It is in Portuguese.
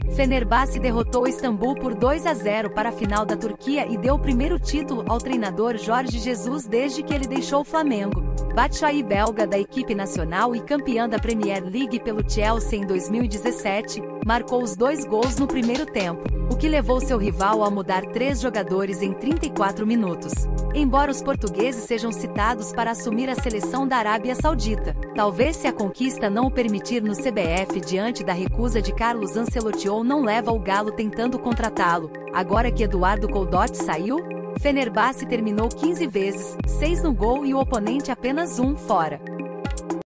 Fenerbahçe derrotou o Istambul por 2-0 para a final da Turquia e deu o primeiro título ao treinador Jorge Jesus desde que ele deixou o Flamengo. Batshuayi, belga da equipe nacional e campeã da Premier League pelo Chelsea em 2017, marcou os 2 gols no primeiro tempo, o que levou seu rival a mudar 3 jogadores em 34 minutos. Embora os portugueses sejam citados para assumir a seleção da Arábia Saudita, talvez se a conquista não o permitir no CBF diante da recusa de Carlos Ancelotti ou não leva o Galo tentando contratá-lo, agora que Eduardo Coudet saiu? Fenerbahçe terminou 15 vezes, 6 no gol e o oponente apenas 1 fora.